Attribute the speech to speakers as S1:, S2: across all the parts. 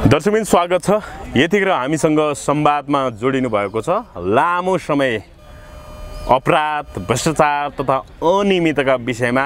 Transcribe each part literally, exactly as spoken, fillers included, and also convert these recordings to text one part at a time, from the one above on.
S1: दर्शकबिन स्वागत छ। यतिखेर हामीसँग संवादमा जोडिनु भएको छ लामो समय अपराध भ्रष्टाचार तथा अनियमितताका विषयमा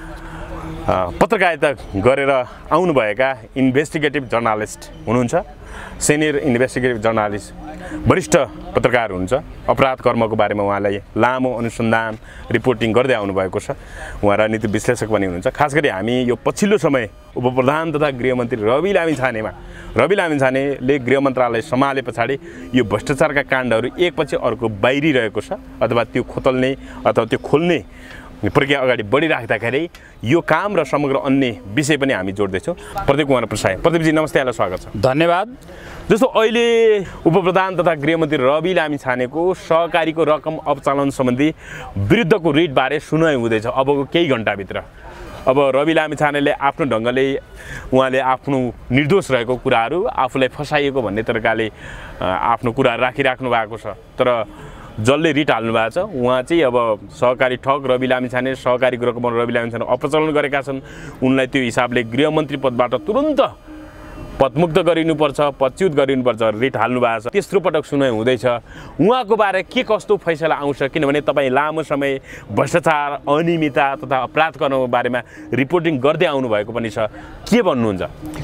S1: पत्रकारिता गरेर आउनुभएका इन्भेस्टिगेटिभ जर्नलिस्ट हुनुहुन्छ। सिनियर इन्भेस्टिगेटिभ जर्नलिस्ट वरिष्ठ पत्रकार हुनुहुन्छ। अपराध कर्मको बारेमा उहाँलाई लामो अनुसन्धान रिपोर्टिङ गर्दै आउनुभएको छ। उहाँ राजनीति विश्लेषक पनि हुनुहुन्छ। खास गरी हामी यो पछिल्लो समय उपप्रधान तथा गृहमन्त्री रवि लामिछानेमा रवि लामिछानेले गृह मन्त्रालय सम्हाले पछाडि यो भ्रष्टाचारका काण्डहरू एकपछि अर्को बाहिरिरहेको छ अथवा त्यो खोतल्ने अथवा त्यो खोल्ने प्रक्रिया अगाडि बढिराख्दाखेरि यो काम र समग्र अन्य विषय पनि हामी जोड्दैछौँ। प्रदीप कुमार प्रसाई, प्रदीपजी नमस्ते, यहाँलाई स्वागत छ।
S2: धन्यवाद।
S1: जस्तो अहिले उपप्रधान तथा गृहमन्त्री रवि लामिछानेको सहकारीको रकम अपचालन सम्बन्धी विरुद्धको रिटबारे सुनवाई हुँदैछ अबको केही घन्टाभित्र। अब रवि लामिछानेले आफ्नो ढङ्गले उहाँले आफ्नो निर्दोष रहेको कुराहरू आफूलाई फसाइएको भन्ने तरिकाले आफ्नो कुराहरू राखिराख्नु भएको छ। तर जसले रिट हाल्नु भएको छ उहाँ चाहिँ अब सहकारी ठग रवि लामिछाने सहकारीको रकम रवि लामिछाने अपचलन गरेका छन्। उनलाई त्यो हिसाबले गृहमन्त्री पदबाट तुरन्त पदमुक्त गरिनुपर्छ, पदच्युत गरिनुपर्छ रिट हाल्नु भएको छ। तेस्रो पटक सुनाइ हुँदैछ। उहाँको बारे के कस्तो फैसला आउँछ? किनभने तपाईँ लामो समय भ्रष्टाचार अनियमितता तथा अपराध गर्नुको बारेमा रिपोर्टिङ गर्दै आउनुभएको पनि छ। के भन्नुहुन्छ?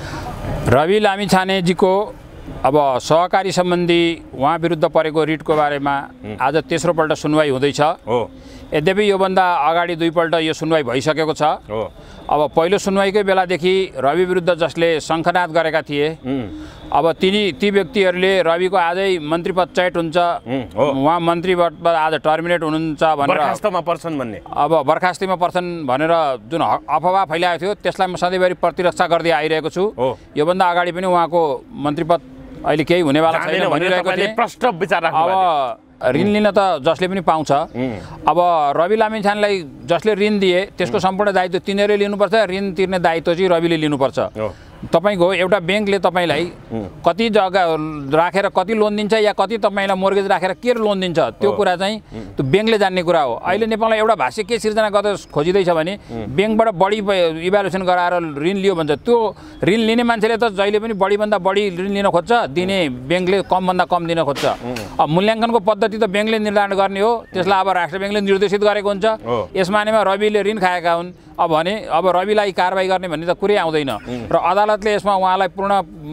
S2: रवि लामिछानेजीको अब सहकारी सम्बन्धी उहाँ विरुद्ध परेको रिटको बारेमा आज तेस्रो पल्ट सुनवाई हुँदैछ
S1: हो।
S2: यद्यपि योभन्दा अगाडि दुईपल्ट यो सुनवाई भइसकेको छ
S1: हो।
S2: अब पहिलो सुनवाईकै बेलादेखि रवि विरुद्ध जसले शङ्खनाद गरेका थिए अब तिनी ती व्यक्तिहरूले रविको आजै मन्त्री पद च्याट हुन्छ, उहाँ मन्त्री पद आज टर्मिनेट हुनुहुन्छ भनेर
S1: बर्खास्तमा पर्छन् भन्ने
S2: अब बर्खास्तीमा पर्छन् भनेर जुन अफवाह फैलाएको थियो त्यसलाई म सधैँभरि प्रतिरक्षा गर्दै आइरहेको छु। योभन्दा अगाडि पनि उहाँको मन्त्री पद अहिले केही हुनेवाला छैन भनिरहेको थिएँ।
S1: प्रश्न विचार
S2: अब ऋण लिन त जसले पनि पाउँछ। अब रवि लामिछानेलाई जसले ऋण दिए त्यसको सम्पूर्ण दायित्व तिनीहरूले लिनुपर्छ, ऋण तिर्ने दायित्व चाहिँ रविले लिनुपर्छ। तपाईँको एउटा ब्याङ्कले तपाईँलाई कति जग्गा राखेर कति लोन दिन्छ या कति तपाईँलाई मोर्गेज राखेर के लोन दिन्छ त्यो कुरा चाहिँ त्यो ब्याङ्कले जान्ने कुरा हो। अहिले नेपालमा एउटा भाष्य के सिर्जना गर्दै खोजिँदैछ भने ब्याङ्कबाट बढी इभ्यालुएसन गराएर ऋण लियो भन्छ। त्यो ऋण लिने मान्छेले त जहिले पनि बढीभन्दा बढी ऋण लिन खोज्छ, दिने ब्याङ्कले कमभन्दा कम दिन खोज्छ। अब मूल्याङ्कनको पद्धति त ब्याङ्कले निर्धारण गर्ने हो, त्यसलाई अब राष्ट्र ब्याङ्कले निर्देशित गरेको हुन्छ। यस मानेमा रविले ऋण खाएका हुन् अब भने अब रविलाई कारबाही गर्ने भन्ने त कुरै आउँदैन र अदालतले यसमा उहाँलाई पूर्ण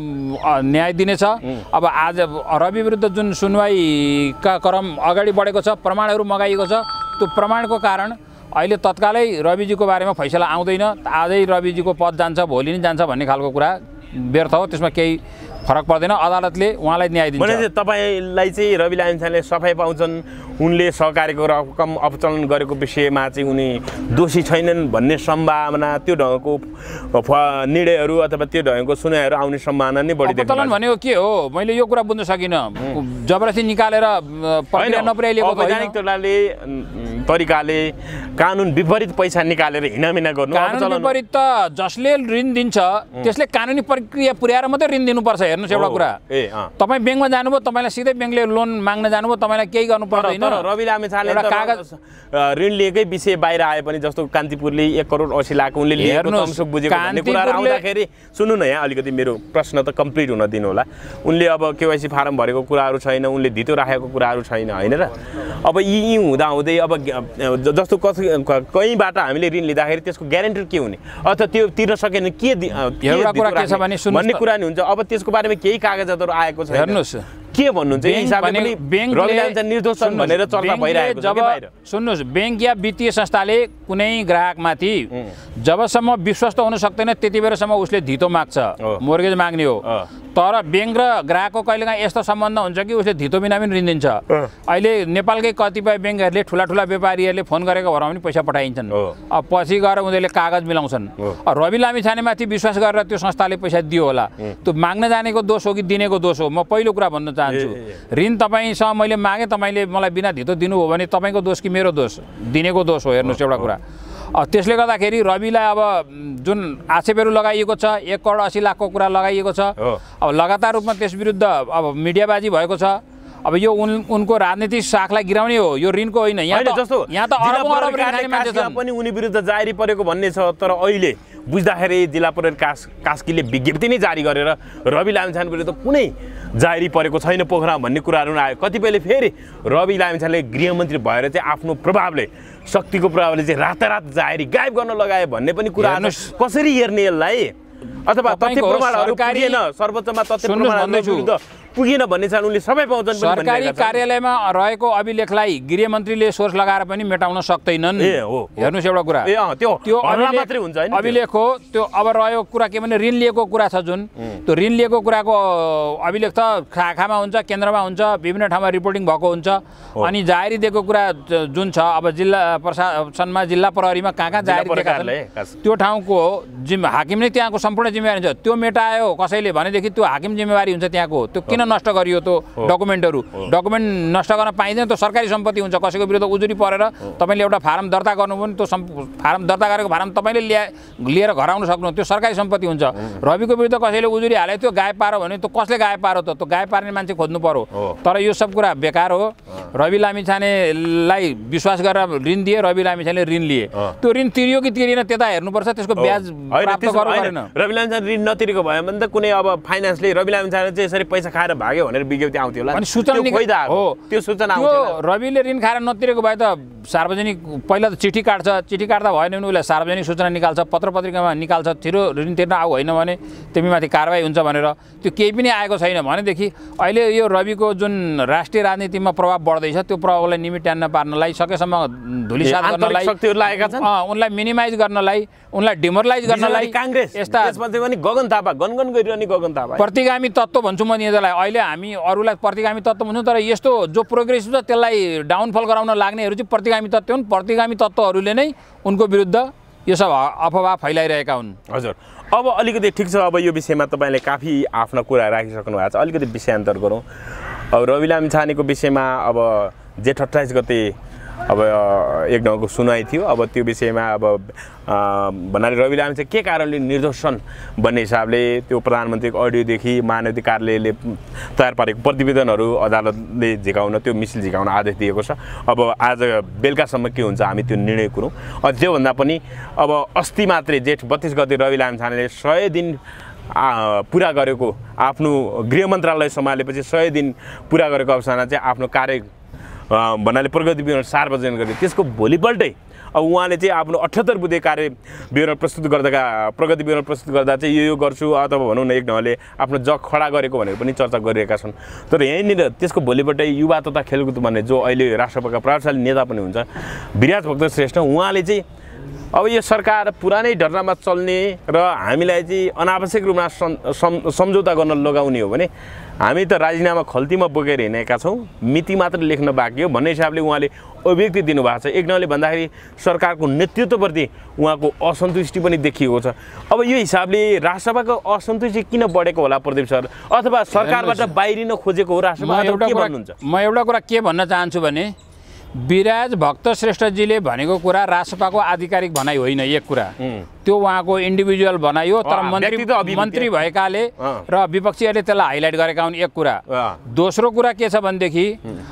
S2: न्याय दिनेछ। अब आज रवि विरुद्ध जुन सुनवाईका क्रम अगाडि बढेको छ, प्रमाणहरू मगाइएको छ, त्यो प्रमाणको कारण अहिले तत्कालै रविजीको बारेमा फैसला आउँदैन। आजै रविजीको पद जान्छ, भोलि नै जान्छ भन्ने खालको कुरा व्यर्थ हो, त्यसमा केही फरक पर्दैन। अदालतले उहाँलाई न्याय दिन्छ।
S1: भने तपाईँलाई चाहिँ रवि लामिछानेले सफाइ पाउँछन्, उनले सहकारीको रकम अपचलन गरेको विषयमा चाहिँ उनी दोषी छैनन् भन्ने सम्भावना, त्यो ढङ्गको निर्णयहरू अथवा त्यो ढङ्गको सुनाइहरू आउने सम्भावना नै बढी देख्छ।
S2: अपचलन भनेको के हो मैले यो कुरा बुझ्न सकिनँ। जबरजस्ती निकालेर प्रक्रिया नपुर्याइएको
S1: वैधानिक तरिकाले तरिकाले कानुन विपरीत पैसा निकालेर हिनामिना गर्नु।
S2: कानुन विपरीत त जसले ऋण दिन्छ त्यसले कानुनी प्रक्रिया पुर्याएर मात्रै ऋण दिनुपर्छ। हेर्नुहोस् एउटा कुरा, तपाईँ ब्याङ्कमा जानुभयो, तपाईँलाई सिधै ब्याङ्कले लोन माग्न जानुभयो, तपाईँलाई केही गर्नु पर्दैन।
S1: रवि लामिछानेले कागज ऋण लिएकै विषय बाहिर आए पनि जस्तो कान्तिपुरले एक करोड असी लाख उनले लिएको तमसुक बुझेको भन्ने कुरा आउँदाखेरि सुन्नु न, यहाँ अलिकति मेरो प्रश्न त कम्प्लिट हुन दिनु होला। उनले अब केवाइसी फारम भरेको कुराहरू छैन, उनले धितो राखेको कुराहरू छैन, होइन र? अब यी यी हुँदाहुँदै अब जस्तो कहीँबाट हामीले ऋण लिँदाखेरि त्यसको ग्यारेन्टर के हुने अथवा त्यो तिर्न सकेन के भन्ने कुरा नि हुन्छ। अब त्यसको बारेमा केही कागजातहरू आएको छ।
S2: हेर्नुहोस्
S1: के भन्नुहुन्छ निर्दोष भनेर चर्चा भइरहेको छ।
S2: सुन्नुहोस्, ब्याङ्क या वित्तीय संस्थाले कुनै ग्राहकमाथि जबसम्म विश्वस्त हुन सक्दैन त्यति बेलासम्म उसले धितो माग्छ, मोर्गेज माग्ने हो। तर ब्याङ्क र ग्राहकको कहिलेकाहीँ यस्तो सम्बन्ध हुन्छ कि उसले धितो बिना पनि ऋण दिन्छ। अहिले नेपालकै कतिपय ब्याङ्कहरूले ठुला ठुला व्यापारीहरूले फोन गरेको भरमा पनि पैसा पठाइन्छन्। अब पछि गएर उनीहरूले कागज मिलाउँछन्। रवि लामिछानेमाथि विश्वास गरेर त्यो संस्थाले पैसा दियो होला, त्यो माग्न जानेको दोष हो कि दिनेको दोष हो? म पहिलो कुरा भन्न चाहन्छु, ऋण तपाईँसँग मैले मागेँ, तपाईँले मलाई बिना धितो दिनुभयो भने तपाईँको दोष कि मेरो दोष? दिनेको दोष हो। हेर्नुहोस् एउटा कुरा, त्यसले गर्दाखेरि रविलाई अब जुन आक्षेपहरू लगाइएको छ, एक करोड असी लाखको कुरा लगाइएको छ, अब लगातार रूपमा त्यस विरुद्ध अब मिडियाबाजी भएको छ। अब यो उन उनको राजनीतिक शाखलाई गिराउने हो, यो ऋणको होइन। यहाँ त जस्तो यहाँ त अरबौं अरब ऋण खाने मान्छे छन्
S1: पनि उनी विरुद्ध जारी परेको भन्ने छ। तर अहिले बुझ्दाखेरि जिल्ला प्रहरी कास कास्कीले विज्ञप्ति नै जारी गरेर रवि लामिछाने विरुद्ध कुनै जारी परेको छैन पोखरा भन्ने कुराहरू आयो। कतिपयले फेरि रवि लामिछानेले गृहमन्त्री भएर चाहिँ आफ्नो प्रभावले शक्तिको प्रभावले चाहिँ रातारात जाहेरी गायब गर्न लगाए भन्ने पनि कुरा कसरी हेर्ने यसलाई? अथवा तथ्य प्रमाणहरू पुगेन सर्वोच्चमा तथ्य प्रमाणहरू विरुद्ध पुगेन भन्ने छ उनले सबै पाउँछन्।
S2: सरकारी कार्यालयमा रहेको अभिलेखलाई गृहमन्त्रीले सोर्स लगाएर पनि मेटाउन सक्दैनन्।
S1: ए हो
S2: हेर्नुस् एउटा कुरा
S1: त्यो
S2: त्यो
S1: मात्रै हुन्छ हैन
S2: अभिलेख हो। त्यो अब रहेको कुरा के भने ऋण लिएको कुरा छ जुन त्यो ऋण लिएको कुराको अभिलेख त शाखामा हुन्छ, केन्द्रमा हुन्छ, विभिन्न ठाउँमा रिपोर्टिङ भएको हुन्छ। अनि जाहेरी दिएको कुरा जुन छ अब जिल्ला प्रशासनमा जिल्ला प्रहरीमा कहाँ कहाँ जाहेरी दिएका छन् त्यो ठाउँको जिम्मा हाकिम नै त्यहाँको सम्पूर्ण जिम्मेवारी हुन्छ। त्यो मेटायो कसैले भनेदेखि त्यो हाकिम जिम्मेवारी हुन्छ त्यहाँको। त्यो किन नष्ट गरियो त्यो डकुमेन्टहरू? डकुमेन्ट नष्ट गर्न पाइँदैन, त्यो सरकारी सम्पत्ति हुन्छ। कसैको विरुद्ध उजुरी परेर तपाईँले एउटा फारम दर्ता गर्नु पनि त्यो फारम दर्ता गरेको फारम तपाईँले ल्या लिएर घर आउन सक्नु, त्यो सरकारी सम्पत्ति हुन्छ। रविको विरुद्ध कसैले उजुरी हाले त्यो गायब पारो भने त्यो कसले गायब पारो त? त्यो गायब पार्ने मान्छे खोज्नु पर्यो। तर यो सब कुरा बेकार हो। रवि लामिछानेलाई विश्वास गरेर ऋण दिए, रवि लामिछानेले ऋण लिए, त्यो ऋण तिरियो कि तिरिएन त्यता हेर्नुपर्छ, त्यसको ब्याज प्राप्त गर्नु परेन।
S1: रवि लामिछाने ऋण नतिरेको भयो भने त कुनै अब फाइनान्सले रवि लामिछाने चाहिँ यसरी पैसा खाएर भाग्यो भनेर विज्ञप्ति आउँथ्यो होला।
S2: अनि सूचना
S1: हो त्यो सूचना आउँथ्यो।
S2: रविले ऋण खाएर नतिरेको भए त सार्वजनिक पहिला त चिठी काट्छ, चिठी काट्दा भएन भने उसले सार्वजनिक सूचना निकाल्छ, पत्र पत्रिकामा निकाल्छ, छिरो ऋण तिर्न आऊ होइन भने तिमीमाथि कारबाही हुन्छ भनेर। त्यो केही पनि आएको छैन भनेदेखि अहिले यो रविको जुन राष्ट्रिय राजनीतिमा प्रभाव बढ्दैछ त्यो प्रभावलाई निमिट टान्न पार्नलाई सकेसम्म धुलिसात गर्नलाई
S1: शक्तिहरू लागेका छन्।
S2: उनलाई मिनिमाइज गर्नलाई, उनलाई डिमोरलाइज गर्नलाई
S1: कांग्रेस
S2: यस्ता
S1: त्यसपछि पनि गगन थापा गनगन गरिरहने गगन थापा
S2: प्रतिगामी तत्त्व भन्छु म यिनीहरूलाई। अहिले हामी अरूलाई प्रतिगामी तत्त्व भन्छौँ तर यस्तो जो प्रोग्रेसिभ छ त्यसलाई डाउनफल गराउन लाग्नेहरू चाहिँ प्रतिगामी तत्त्व हुन्। प्रतिगामी तत्त्वहरूले नै उनको विरुद्ध यो सब अफवाह फैलाइरहेका हुन्।
S1: हजुर अब अलिकति ठिक छ, अब यो विषयमा तपाईँले काफी आफ्ना कुरा राखिसक्नु भएको छ, अलिकति विषयान्तर गरौँ। अब रवि लामिछानेको विषयमा अब जेठ अट्ठाइस गते अब एक ढङ्गको सुनाइ थियो। अब त्यो विषयमा अब भन्नाले रवि लामिछाने के कारणले निर्दोष छन् भन्ने हिसाबले त्यो प्रधानमन्त्रीको अडियोदेखि महानदी कार्यालयले तयार पारेको प्रतिवेदनहरू अदालतले झिकाउन, त्यो मिसिल झिकाउन आदेश दिएको छ। अब आज बेलुकासम्म के हुन्छ हामी त्यो निर्णय गरौँ। अझ त्योभन्दा पनि अब अस्ति मात्रै जेठ बत्तिस गते रवि लामिछानेले सय दिन पुरा गरेको आफ्नो गृह मन्त्रालय सम्हालेपछि सय दिन पुरा गरेको अवसरमा चाहिँ आफ्नो कार्य भन्नाले प्रगति विवरण सार्वजनिक गरे। त्यसको भोलिपल्टै अब उहाँले चाहिँ आफ्नो अठहत्तर बुधे कार्य विवरण प्रस्तुत गर्दा प्रगति विवरण प्रस्तुत गर्दा चाहिँ यो यो गर्छु अथवा भनौँ न एक ढङ्गले आफ्नो जग खडा गरेको भनेर पनि चर्चा गरिरहेका छन्। तर यहीँनिर त्यसको भोलिपल्टै युवा तथा खेलकुद भन्ने जो अहिले राष्ट्रपतिका प्रभावशाली नेता पनि हुन्छ विराज भक्त श्रेष्ठ, उहाँले चाहिँ अब यो सरकार पुरानै ढर्नामा चल्ने र हामीलाई चाहिँ अनावश्यक रूपमा सम्झौता गर्न लगाउने हो भने हामी त राजीनामा खल्तीमा बोकेर हिँडेका छौँ, मिति मात्र लेख्न बाँकी हो भन्ने हिसाबले उहाँले अभिव्यक्ति दिनुभएको छ। एक ढङ्गले भन्दाखेरि सरकारको नेतृत्वप्रति उहाँको असन्तुष्टि पनि देखिएको छ। अब यो हिसाबले राष्ट्रसभाको असन्तुष्टि किन बढेको होला प्रदीप सर, अथवा सरकारबाट बाहिरिन खोजेको हो राष्ट्रसभा के भन्नुहुन्छ?
S2: म एउटा कुरा के भन्न चाहन्छु भने विराज भक्त श्रेष्ठजीले भनेको कुरा राष्ट्रसभाको आधिकारिक भनाइ होइन। एक कुरा त्यो उहाँको इन्डिभिजुअल भनाइ हो, तर मन्त्री मन्त्री भएकाले र विपक्षीहरूले त्यसलाई हाइलाइट गरेका हुन्। एक कुरा। दोस्रो कुरा के छ भनेदेखि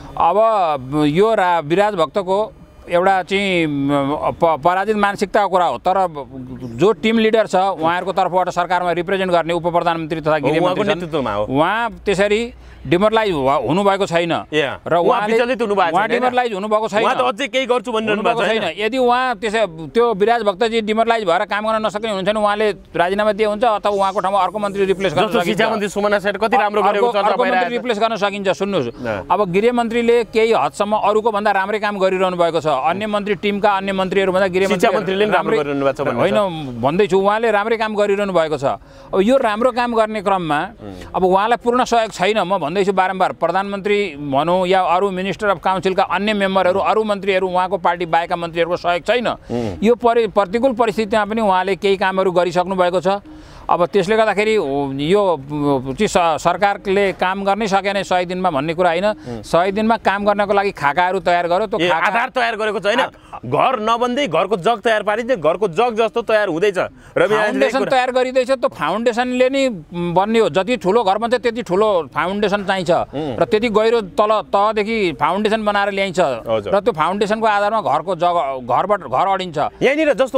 S2: अब यो रा विराज भक्तको एउटा चाहिँ पराजित मानसिकताको कुरा हो, तर जो टिम लिडर छ उहाँहरूको तर्फबाट सरकारमा रिप्रेजेन्ट गर्ने उप प्रधानमन्त्री तथा गृहमन्त्री उहाँ त्यसरी डिमोरलाइज हुनुभएको छैन र उहाँले उहाँ डिमोरलाइज हुनुभएको छैन,
S1: अझै केही गर्छु भनिरहनु भएको छैन।
S2: यदि उहाँ त्यसै त्यो विराज भक्तजी डिमोरलाइज भएर काम गर्न नसक्ने हुनुहुन्छ भने उहाँले राजीनामा दिए हुन्छ अथवा उहाँको ठाउँमा अर्को मन्त्री रिप्लेस गर्न सकिन्छ।
S1: शिक्षा मन्त्री सुमना सेठ कति राम्रो गरेको छ,
S2: अर्को मन्त्री रिप्लेस गर्न सकिन्छ। सुन्नुहोस्, अब गृहमन्त्रीले केही हदसम्म अरूको भन्दा राम्रै काम गरिरहनु भएको छ। अन्य मन्त्री टिमका अन्य मन्त्रीहरू भन्दा गृहमन्त्रीले राम्रो गरिरहनु भएको छ होइन भन्दैछु, उहाँले राम्रै काम गरिरहनु भएको छ। अब यो राम्रो काम गर्ने क्रममा अब उहाँलाई पूर्ण सहयोग छैन। म भन्दैछु बारम्बार प्रधानमन्त्री भनौँ या अरू मिनिस्टर अफ काउन्सिलका अन्य मेम्बरहरू अरू मन्त्रीहरू उहाँको पार्टी बाहेकका मन्त्रीहरूको सहयोग छैन। यो परि प्रतिकूल परिस्थितिमा पनि उहाँले केही कामहरू गरिसक्नु भएको छ। अब त्यसले गर्दाखेरि यो सरकारले काम गर्नै सकेन सय दिनमा भन्ने कुरा होइन। सय दिनमा काम गर्नको लागि खाकाहरू तयार गर्यो, त्यो
S1: आधार तयार गरेको छैन। घर नबन्दै घरको जग तयार पारिन्छ, घरको जग जस्तो तयार हुँदैछ।
S2: फाउन्डेसन तयार गरिँदैछ, त्यो फाउन्डेसनले नै बन्ने हो। जति ठुलो घर बन्छ त्यति ठुलो फाउन्डेसन चाहिन्छ र त्यति गहिरो तल तहदेखि फाउन्डेसन बनाएर ल्याइन्छ र त्यो फाउन्डेसनको आधारमा घरको जग घरबाट घर अडिन्छ।
S1: यहाँनिर जस्तो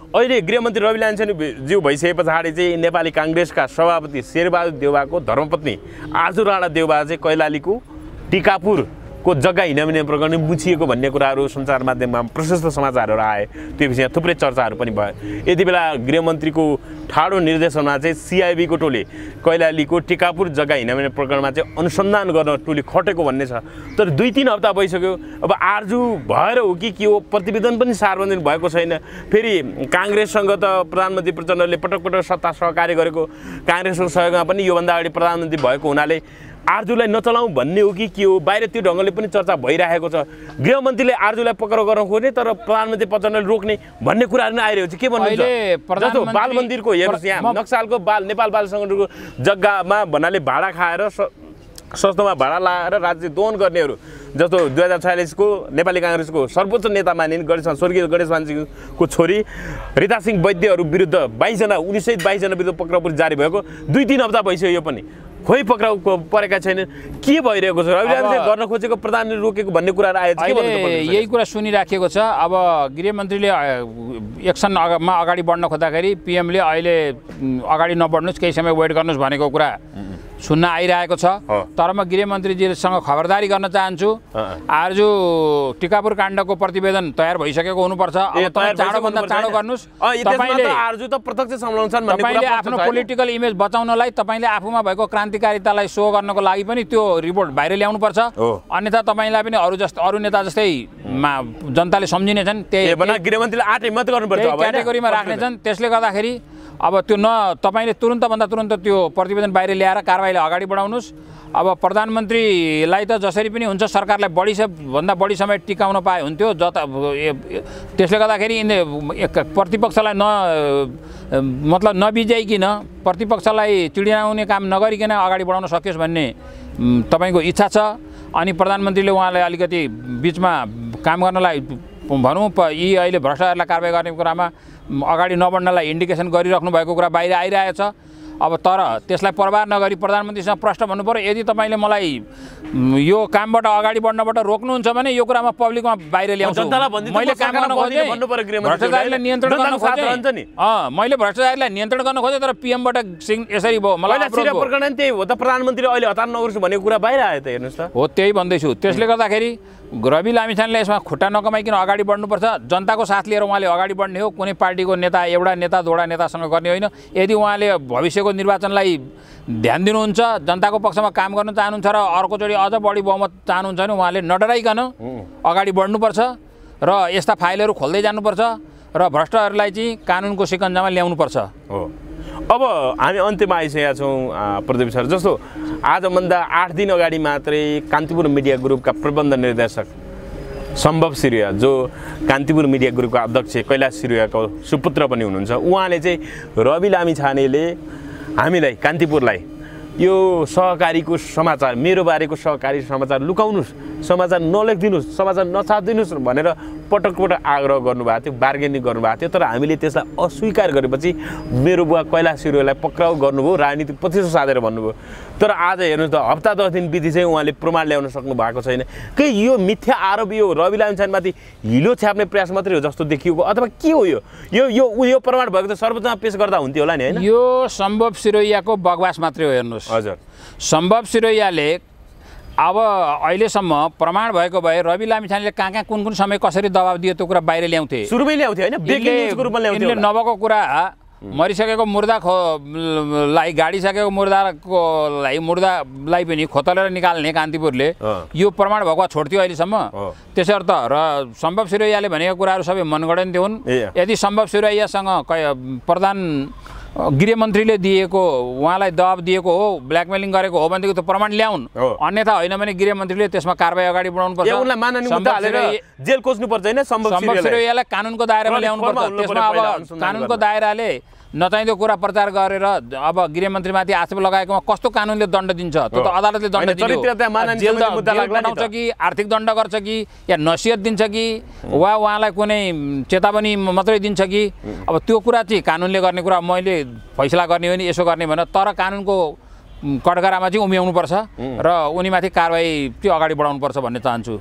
S1: अहिले गृहमन्त्री रवि लामिछाने ज्यू भइसके पछाडि चाहिँ नेपाली काङ्ग्रेसका सभापति शेरबहादुर देउवाको धर्मपत्नी आजु राणा देउवा चाहिँ कैलालीको टिकापुरको जग्गा हिँड्ने प्रकरण मुछिएको भन्ने कुराहरू सञ्चार माध्यममा प्रशस्त समाचारहरू आए। त्यो विषयमा थुप्रै चर्चाहरू पनि भयो। यति बेला गृहमन्त्रीको ठाडो निर्देशनमा चाहिँ सिआइबीको टोली कैलालीको टिकापुर जग्गा हिँड्ने प्रकरणमा चाहिँ अनुसन्धान गर्न टोली खटेको भन्ने छ। तर दुई तिन हप्ता भइसक्यो, अब आर्जु भएर हो कि के हो, प्रतिवेदन पनि सार्वजनिक भएको छैन। फेरि काङ्ग्रेससँग त प्रधानमन्त्री प्रचण्डले पटक पटक सत्ता सहकार्य गरेको, काङ्ग्रेसको सहयोगमा पनि योभन्दा अगाडि प्रधानमन्त्री भएको हुनाले आर्जुलाई नचलाउँ भन्ने हो कि के हो, बाहिर त्यो ढङ्गले पनि चर्चा भइरहेको छ। गृहमन्त्रीले आर्जुलाई पक्राउ गर्न खोज्ने तर प्रधानमन्त्री प्रचण्डले रोक्ने भन्ने कुराहरू नै आइरहेको छ। के भन्नुहुन्छ? जस्तो बाल मन्दिरको हेर्नुहोस्, यहाँ नक्सालको बाल नेपाल बाल सङ्गठनको जग्गामा भन्नाले भाडा खाएर सस्तोमा भाडा लाएर राज्य दोहन गर्नेहरू, जस्तो दुई हजार छयालिसको नेपाली काङ्ग्रेसको सर्वोच्च नेता मानिने गणेश स्वर्गीय गणेश मानसिंहको छोरी रीता सिंह वैद्यहरू विरुद्ध बाइसजना उन्नाइस सय बाइसजना विरुद्ध पक्राउ पनि जारी भएको दुई तिन हप्ता भइसक्यो। यो पनि खोइ पक्राउ परेका छैन। के भइरहेको छ? रवि लामिछाने गर्न खोजेको प्रधानले रोकेको भन्ने कुराहरू आएको छ।
S2: यही कुरा सुनिराखेको छ। अब गृहमन्त्रीले एक्सनमा अगाडि बढ्न खोज्दाखेरि पिएमले अहिले अगाडि नबढ्नुहोस्, केही समय वेट गर्नुहोस् भनेको कुरा सुन्न आइरहेको छ। तर म गृहमन्त्रीजीसँग खबरदारी गर्न चाहन्छु, आजु टिकापुर काण्डको प्रतिवेदन तयार भइसकेको हुनुपर्छ। चाँडोभन्दा चाँडो गर्नुहोस्। तपाईँले आफ्नो पोलिटिकल इमेज बचाउनलाई तपाईँले आफूमा भएको क्रान्तिकारितालाई सो गर्नको लागि पनि त्यो रिपोर्ट बाहिर ल्याउनुपर्छ। अन्यथा तपाईँलाई पनि अरू जस्तो अरू नेता जस्तै जनताले सम्झिनेछन्, त्यही क्याटेगोरीमा राख्नेछन्। त्यसले गर्दाखेरि अब त्यो न तपाईँले तुरुन्तभन्दा तुरुन्त त्यो प्रतिवेदन बाहिर ल्याएर कारबाहीलाई अगाडि बढाउनुहोस्। अब प्रधानमन्त्रीलाई त जसरी पनि हुन्छ सरकारलाई बढी भन्दा बढी समय टिकाउन पाए हुन्थ्यो। जता त्यसले गर्दाखेरि प्रतिपक्षलाई न मतलब नबिजाइकन प्रतिपक्षलाई चिडियाउने काम नगरिकन अगाडि बढाउन सकियोस् भन्ने तपाईँको इच्छा छ। अनि प्रधानमन्त्रीले उहाँलाई अलिकति बिचमा काम गर्नलाई भनौँ यी अहिले भ्रष्टाचारलाई कारबाही गर्ने कुरामा अगाडि नबढ्नलाई इन्डिकेसन गरिराख्नु भएको कुरा बाहिर आइरहेछ। अब तर त्यसलाई प्रभाव नगरी प्रधानमन्त्रीसँग प्रश्न भन्नु पर्यो, यदि तपाईँले मलाई यो कामबाट अगाडि बढ्नबाट रोक्नुहुन्छ भने यो कुरामा पब्लिकमा बाहिर ल्याउँछु। मैले काम गर्न खोजेँ, भ्रष्टाचारीलाई नियन्त्रण गर्न खोजेँ अँ मैले भ्रष्टाचारीलाई नियन्त्रण गर्न खोजेँ, तर पिएमबाट यसरी भयो। मलाई
S1: त्यही हो त, प्रधानमन्त्रीले अहिले हतार नगर्छु भन्ने कुरा बाहिर आयो त, हेर्नुहोस् त।
S2: हो त्यही भन्दैछु। त्यसले गर्दाखेरि रवि लामिछानेले यसमा खुट्टा नकमाइकन अगाडि बढ्नुपर्छ। जनताको साथ लिएर उहाँले अगाडि बढ्ने हो, कुनै पार्टीको नेता एउटा नेता दोडा नेतासँग गर्ने होइन। यदि उहाँले भविष्यको निर्वाचनलाई ध्यान दिनुहुन्छ, जनताको पक्षमा काम गर्न चाहनुहुन्छ र अर्कोचोटि अझ बढी बहुमत चाहनुहुन्छ भने उहाँले नडराइकन अगाडि बढ्नुपर्छ र यस्ता फाइलहरू खोल्दै जानुपर्छ र भ्रष्टहरूलाई चाहिँ कानुनको सिकन्जामा ल्याउनुपर्छ।
S1: हो अब हामी अन्त्यमा आइसकेका छौँ प्रदीप सर। जस्तो आजभन्दा आठ दिन अगाडि मात्रै कान्तिपुर मिडिया ग्रुपका प्रबन्ध निर्देशक सम्भव सिरुया, जो कान्तिपुर मिडिया ग्रुपको अध्यक्ष कैलाश सिरुयाको सुपुत्र पनि हुनुहुन्छ, उहाँले चाहिँ रवि लामिछानेले हामीलाई कान्तिपुरलाई यो सहकारीको समाचार, मेरो बारेको सहकारी समाचार लुकाउनुहोस्, समाचार नलेखिदिनुहोस्, समाचार नछापिदिनुहोस् भनेर पटक पटक आग्रह गर्नुभएको थियो, बार्गेनिङ गर्नुभएको थियो। तर हामीले त्यसलाई अस्वीकार गरेपछि मेरो बुवा कैलाश सिरुयालाई पक्राउ गर्नुभयो, राजनीति पछिसो साधेर भन्नुभयो। तर आज हेर्नुहोस् त, हप्ता दस दिन बिति चाहिँ उहाँले प्रमाण ल्याउन सक्नु भएको छैन। के यो मिथ्या आरोप यो रवि लामिछानेमाथि हिलो छ्याप्ने प्रयास मात्रै हो जस्तो देखिएको, अथवा के हो? यो यो यो यो प्रमाण भएको त सर्वोच्चमा पेश गर्दा हुन्थ्यो होला नि, होइन?
S2: यो सम्भव सिरोयाको बकवास मात्रै हो। हेर्नुहोस्
S1: हजुर,
S2: सम्भव सिरोयाले अब अहिलेसम्म प्रमाण भएको भए रवि लामिछानेले कहाँ कहाँ कुन कुन समय कसरी दबाब दियो त्यो कुरा बाहिर ल्याउँथे,
S1: सुरुमै ल्याउँथे होइन, ब्रेकिङ न्युजको रूपमा ल्याउँथे।
S2: यिनले नभएको कुरा मरिसकेको मुर्दा खो लाई गाडिसकेको मुर्दाकोलाई मुर्दालाई पनि खोतलेर निकाल्ने कान्तिपुरले यो प्रमाण भएको छोड्थ्यो अहिलेसम्म। त्यसर्थ र सम्भव सिरोयाले भनेको कुराहरू सबै मनगढन्ते हुन्। यदि सम्भव सिरोयासँग प्रधान गृहमन्त्रीले दिएको उहाँलाई दबाब दिएको हो, ब्ल्याकमेलिङ गरेको हो भनेदेखि त्यो प्रमाण ल्याउन्, अन्यथा होइन भने गृहमन्त्रीले त्यसमा कारबाही अगाडि बढाउनुपर्छ।
S1: जेल कोस्नुपर्छ होइन? सम्भव
S2: सिरोयालाई कानुनको दायरामा ल्याउनुपर्छ। त्यसमा अब कानुनको दायराले नचाहिँदो कुरा प्रचार गरेर अब गृहमन्त्रीमाथि आक्षेप लगाएकोमा कस्तो कानुनले दण्ड दिन्छ? त्यो त अदालतले दण्ड दिन्छ कि आर्थिक दण्ड गर्छ कि या नसिहत दिन्छ कि वा उहाँलाई कुनै चेतावनी मात्रै दिन्छ कि? अब त्यो कुरा चाहिँ कानुनले गर्ने कुरा, मैले फैसला गर्ने हो नि यसो गर्ने भनेर, तर कानुनको कटघरामा चाहिँ उम्याउनुपर्छ र उनीमाथि कारबाही चाहिँ अगाडि बढाउनुपर्छ भन्ने चाहन्छु।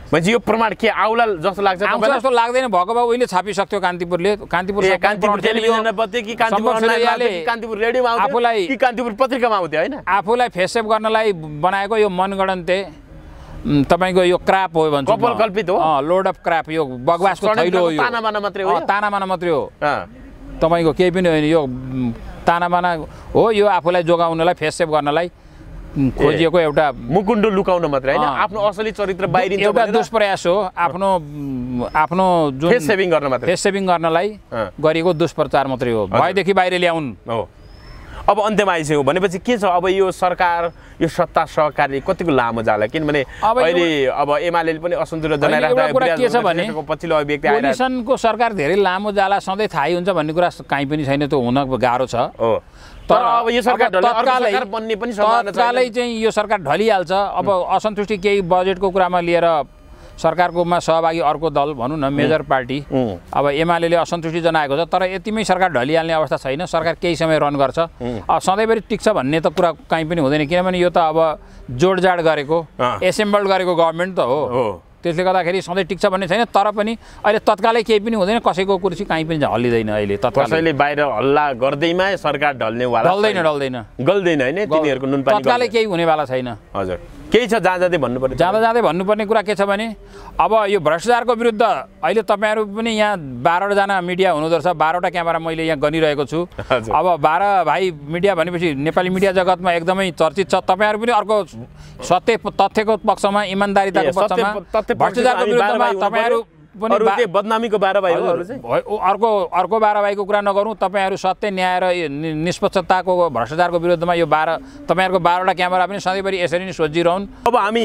S1: भनेपछि यो प्रमाण के आउला जस्तो लाग्छ
S2: आउँछ
S1: तपाईँलाई?
S2: जस्तो लाग्दैन। भएको भए उहिले छापिसक्थ्यो कान्तिपुरले। कान्तिपुर
S1: ए कान्तिपुर टेलिभिजनमा बत्यो कि कान्तिपुर अनलाइनमा आउँथ्यो कि कान्तिपुर रेडियोमा आउँथ्यो
S2: आफूलाई-
S1: कि कान्तिपुर पत्रिकामा आउँथ्यो हैन?
S2: आफूलाई फेससेप गर्नलाई बनाएको यो मनगणन्ते उम्, तपाईँको यो क्राप हो भन्छु म।
S1: कपाल कल्पित हो?
S2: अँ, लोड अफ क्राप, यो बगवासको थैलो हो यो।
S1: तानाबाना मात्रै हो
S2: अँ,
S1: यो?
S2: तानाबाना मात्रै हो।
S1: अँ।
S2: तपाईँको केही पनि होइन यो उम्, तानाबाना हो। यो आफूलाई जोगाउनलाई फेससेप गर्नलाई उम्, खोजिएको एउटा
S1: मुकुण्ड लुकाउन मात्रै हैन,
S2: अँ।
S1: आफ्नो असली चरित्र बाहिरिन्छ
S2: एउटा
S1: भनेर
S2: दुष्प्रयास हो। आफ्नो उम्, आफ्नो जुन
S1: फेस सेभिङ गर्न मात्रै।
S2: फेस सेभिङ गर्नलाई
S1: अँ।
S2: गरिएको दुष्प्रचार मात्रै हो। भएदेखि बाहिर ल्याउन्।
S1: हो। अब अन्त्यमा आइसक्यो भनेपछि के छ अब यो सरकार यो सत्ता सहकारी कतिको लामो जाला? किनभने
S2: अब यो-
S1: अहिले अब एमाले पनि असन्तुष्ट
S2: होइन,
S1: जनाइराख्दा
S2: एउटा कुरा के छ भने
S1: पछिल्लो अभिव्यक्ति आइरहेको
S2: पोलिसनको सरकार धेरै लामो जाला सधैँ थाहै हुन्छ भन्ने कुरा काहीँ पनि छैन। त्यो हुन गाह्रो छ।
S1: हो। तर अब यो सरकार
S2: अब
S1: ढल्ने अर्को
S2: तत्कालै
S1: सरकार बन्ने पनि सम्भावना
S2: तत्कालै
S1: छैन।
S2: चाहिँ यो सरकार ढलिहाल्छ। अब असन्तुष्टि केही बजेटको कुरामा लिएर सरकारकोमा सहभागी अर्को दल भनौँ न मेजर पार्टी अब एमाले असन्तुष्टि जनाएको छ। तर यतिमै सरकार ढलिहाल्ने अवस्था छैन। सरकार केही समय रन गर्छ। अब सधैँभरि टिक्छ भन्ने त कुरा कहीँ पनि हुँदैन। किनभने यो त अब जोडजाड गरेको एसेम्बल्ड गरेको गभर्मेन्ट त हो। त्यसले गर्दाखेरि सधैँ टिक्छ भन्ने छैन। तर पनि अहिले तत्कालै केही पनि हुँदैन। कसैको कुर्सी कहीँ पनि हल्लिँदैन अहिले तत्कालै।
S1: कसैले बाहिर हल्ला गर्दैमा सरकार ढल्नेवाला
S2: ढल्दैन ढल्दैन
S1: गल्दैन हैन तिनीहरूको नुन पानी
S2: तत्कालै केही हुनेवाला छैन।
S1: हजुर केही छ जहाँ जाँदै भन्नुपर्ने
S2: जाँदा जाँदै भन्नुपर्ने कुरा के छ भने अब यो भ्रष्टाचारको विरुद्ध अहिले तपाईँहरू पनि यहाँ बाह्रजना मिडिया हुनुहुँदो रहेछ। बाह्रवटा क्यामेरा मैले यहाँ गनिरहेको छु। अब बाह्र भाइ मिडिया भनेपछि नेपाली मिडिया जगतमा एकदमै चर्चित छ। तपाईँहरू पनि अर्को सत्य तथ्यको पक्षमा इमान्दारिताको पक्षमा भ्रष्टाचारको विरुद्धमा तपाईँहरू पनि
S1: के बदनामीको बाह्र भाइ हो अरु चाहिँ
S2: अर्को अर्को बाह्र भाइको कुरा नगरौँ। तपाईँहरू सत्य न्याय र निष्पक्षताको भ्रष्टाचारको विरुद्धमा यो बाह्र तपाईँहरूको बाह्रवटा क्यामेरा पनि सधैँभरि यसरी नै सोचिरहन्।
S1: अब हामी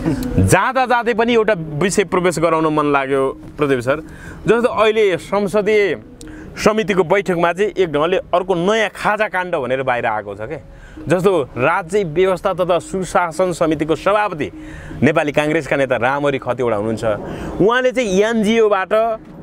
S1: जाँदा जाँदै पनि एउटा विषय प्रवेश गराउन मन लाग्यो प्रदीप सर। जस्तो अहिले संसदीय समितिको बैठकमा चाहिँ एक ढङ्गले अर्को नयाँ खाजा काण्ड भनेर बाहिर आएको छ क्या। जस्तो राज्य व्यवस्था तथा सुशासन समितिको सभापति नेपाली काङ्ग्रेसका नेता रामहरि खतिवडा हुनुहुन्छ। उहाँले चाहिँ एनजिओबाट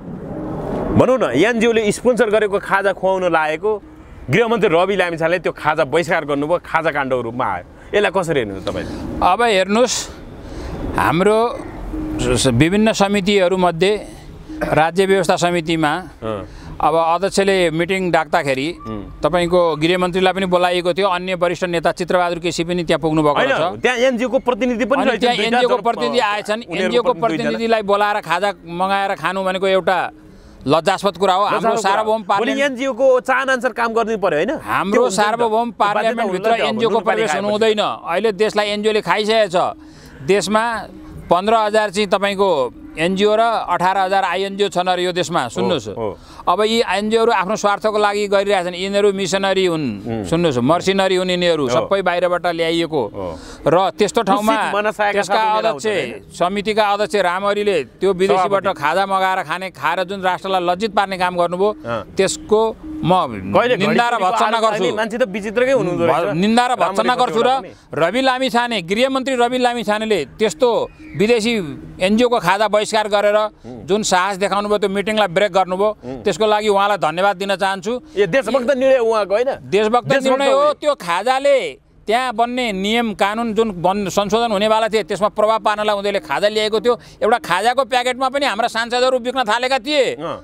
S1: भनौँ न एनजिओले स्पोन्सर गरेको खाजा खुवाउन लागेको गृहमन्त्री रवि लामिछानेले त्यो खाजा बहिष्कार गर्नुभयो। खाजा काण्डको रूपमा आयो। यसलाई कसरी हेर्नुहुन्छ तपाईँले?
S2: अब हेर्नुहोस् हाम्रो विभिन्न समितिहरूमध्ये राज्य व्यवस्था समितिमा अब अध्यक्षले मिटिङ डाक्दाखेरि तपाईँको गृहमन्त्रीलाई पनि बोलाइएको थियो। अन्य वरिष्ठ नेता चित्रबहादुर केसी पनि त्यहाँ पुग्नु भएको छ।
S1: त्यहाँ एनजिओको प्रतिनिधि पनि
S2: अनि त्यहाँ एनजिओको प्रतिनिधि आएछन्। एनजिओको प्रतिनिधिलाई बोलाएर खाजा मगाएर खानु भनेको एउटा लज्जास्पद कुरा हो। हाम्रो सार्वभौम पार्लियामेन्ट
S1: एनजिओको चाहनाअनुसार काम गर्नु पर्यो हैन?
S2: हाम्रो सार्वभौम पार्लियामेन्टभित्र एनजिओको प्रवेश हुनु हुँदैन। अहिले देशलाई एनजिओले खाइसकेको छ। देशमा पन्ध्र हजार चाहिँ तपाईँको एनजिओ र अठार हजार आइएनजिओ छन् अरे यो देशमा। सुन्नुहोस् अब यी एनजिओहरू आफ्नो स्वार्थको लागि गरिरहेछन्। यिनीहरू मिसनरी हुन्। सुन्नुहोस् मर्सिनरी हुन् यिनीहरू सबै बाहिरबाट ल्याइएको। र त्यस्तो ठाउँमा त्यसका अध्यक्ष समितिका अध्यक्ष रामहरिले त्यो विदेशीबाट खाजा मगाएर खाने खाएर जुन राष्ट्रलाई लज्जित पार्ने काम गर्नुभयो त्यसको म निन्दा र भत्सना गर्छु।
S1: मान्छे त विचित्रकै हुनुहुँदो रहेछ।
S2: निन्दा र भत्सना गर्छु र रवि लामिछाने गृहमन्त्री रवि लामिछानेले त्यस्तो विदेशी एनजिओको खाजा बहिष्कार गरेर जुन साहस देखाउनु भयो त्यो मिटिङलाई ब्रेक गर्नुभयो। त्यसको लागि उहाँलाई धन्यवाद दिन चाहन्छु।
S1: ए देशभक्त निर्णय उहाँको होइन?
S2: देशभक्त निर्णय हो। त्यो खाजाले त्यहाँ बन्ने नियम कानुन जुन बन् संशोधन हुनेवाला थिए त्यसमा प्रभाव पार्नलाई उनीहरूले खाजा ल्याएको थियो। एउटा खाजाको प्याकेटमा पनि हाम्रा सांसदहरू बिक्न थालेका थिए।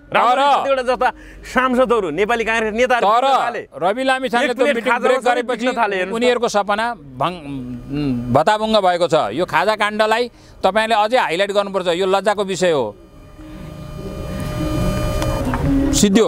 S1: तर जस्ता सांसदहरू नेपाली काङ्ग्रेस नेताहरू
S2: तर रवि लामिछानेले त्यो मिटिङ ब्रेक गरेपछि उनीहरूको सपना भताभुङ्ग भएको छ। यो खाजा काण्डलाई तपाईँले अझै हाइलाइट गर्नुपर्छ। यो लज्जाको विषय हो। सिद्धियो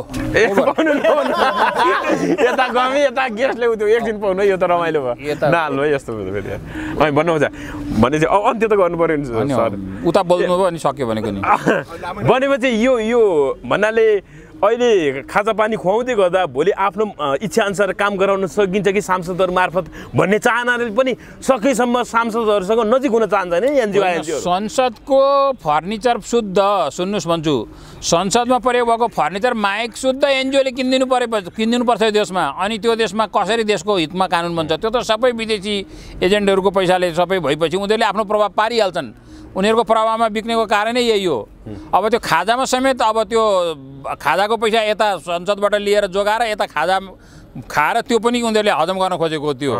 S1: यता गमी यता गेस्टले उयो एकदिन पाउनु यो त रमाइलो भयो। नहाल्नु है यस्तो फेरि अनि भन्नुहुन्छ भने चाहिँ अब अन्त्य त गर्नु पर्यो नि सर।
S2: उता बोल्नुभयो अनि सक्यो भनेको नि
S1: भनेपछि यो यो भन्नाले अहिले खाजा पानी खुवाउँदै गर्दा भोलि आफ्नो इच्छाअनुसार काम गराउन सकिन्छ कि सांसदहरू मार्फत भन्ने चाहनाले पनि सकेसम्म सांसदहरूसँग नजिक हुन चाहन्छ नि एनजिओ एनजिओ।
S2: संसदको फर्निचर शुद्ध सुन्नुहोस् भन्छु संसदमा प्रयोग भएको फर्निचर माइक शुद्ध एनजिओले किनिदिनु परे किनिदिनु पर्छ यो देशमा। अनि त्यो देशमा कसरी देशको हितमा कानुन बन्छ? त्यो त सबै विदेशी एजेन्टहरूको पैसाले सबै भएपछि उनीहरूले आफ्नो प्रभाव पारिहाल्छन्। उनीहरूको प्रभावमा बिक्नेको कारणै यही हो। अब त्यो खाजामा समेत अब त्यो खाजाको पैसा यता संसदबाट लिएर जोगाएर यता खाजा खाएर त्यो पनि उनीहरूले हजम गर्न खोजेको त्यो।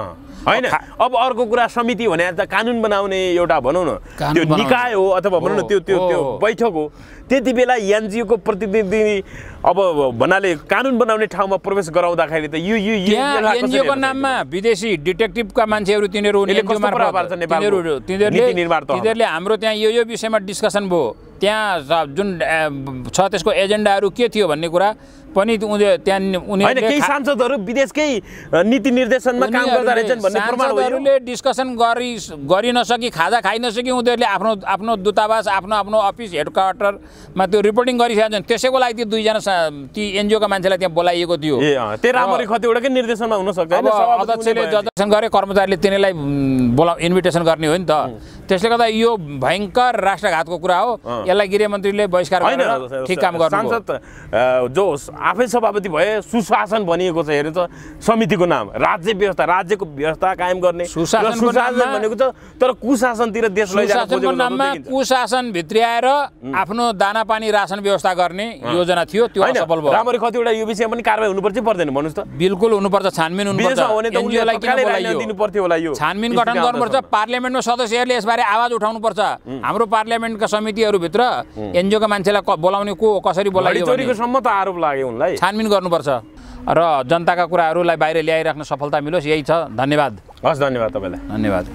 S1: होइन अब अर्को कुरा समिति भने त कानुन बनाउने एउटा भनौँ न त्यो निकाय हो अथवा भनौँ न त्यो त्यो त्यो बैठक हो त्यति बेला एनजिओको प्रतिनिधि अब भन्नाले कानुन बनाउने ठाउँमा प्रवेश गराउँदाखेरि त यो यो
S2: एनजिओको नाममा विदेशी डिटेक्टिभका मान्छेहरू तिनीहरू तिनीहरू तिनीहरूले हाम्रो त्यहाँ यो यो विषयमा डिस्कसन भयो त्यहाँ जुन छ त्यसको एजेन्डाहरू के थियो भन्ने कुरा पनि त्यहाँ उनीहरूले
S1: केही सांसदहरू विदेशकै नीति निर्देशनमा काम गर्दा रहेछन् भन्ने प्रमाण भयो
S2: सांसदहरूले डिस्कसन गरि गरि नसकी खाजा खाइ नसकी उनीहरूले आफ्नो आफ्नो दूतावास आफ्नो आफ्नो अफिस हेडक्वार्टरमा त्यो रिपोर्टिङ गरिसकेका छन् त्यसैको लागि ती दुईजना ती एनजिओका मान्छेलाई त्यहाँ बोलाइएको थियो
S1: त्यो राम्ररी खतिवटाकै निर्देशनमा हुन सक्छ
S2: अध्यक्षले जजसन गरे कर्मचारीले तिनीलाई बोला इन्भिटेसन गर्ने हो नि त त्यसले गर्दा यो भयङ्कर राष्ट्रघातको कुरा हो यसलाई गृहमन्त्रीले बहिष्कार गरेर ठिक काम गर्नु
S1: सांसद जो आफै सभापति भए सुशासन भनिएको छ हेर्नु त समितिको नाम राज्य व्यवस्था राज्यको व्यवस्था कायम गर्ने
S2: सुशासन
S1: भनेको छ तर कुशासनतिर देश लैजान
S2: खोजेको नाममा कुशासन भित्र्याएर आफ्नो दाना पानी राशन व्यवस्था गर्ने योजना थियो त्यो असफल भयो
S1: राम्ररी कतिवटा यो विषयमा पनि कारबाही हुनुपर्छ पर्दैन भन्नुस् त
S2: बिल्कुल हुनुपर्छ छानबिन हुनुपर्छ एनजिओलाई किन बोलाइयो
S1: दिनु पर्थ्यो होला यो
S2: छानबिन गठन गर्नुपर्छ पार्लियामेन्टमा सदस्यहरूले यसबारे आवाज उठाउनुपर्छ हाम्रो पार्लियामेन्टका समितिहरूभित्र एनजिओका मान्छेलाई बोलाउने को कसरी बोलाइयो
S1: चोरीको सम्म त आरोप लाग्यो उनलाई
S2: छानबिन गर्नुपर्छ र जनताका कुराहरूलाई बाहिर ल्याइराख्न सफलता मिलोस् यही छ धन्यवाद
S1: हस् धन्यवाद तपाईलाई
S2: धन्यवाद